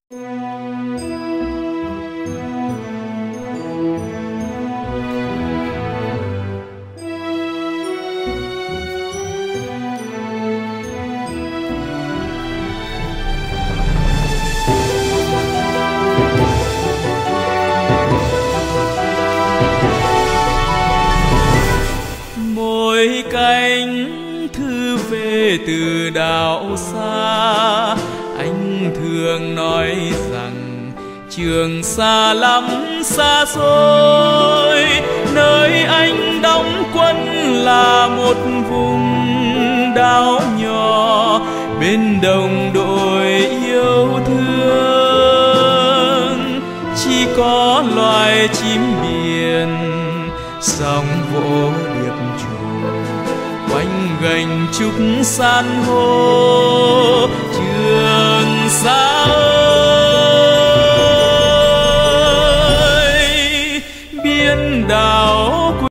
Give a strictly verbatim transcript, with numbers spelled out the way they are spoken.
Mỗi cánh thư về từ đảo xa, anh thường nói rằng Trường Sa lắm xa xôi. Nơi anh đóng quân là một vùng đảo nhỏ, bên đồng đội yêu thương. Chỉ có loài chim biển sóng vỗ điệp trùng, quanh gành trúc san hô.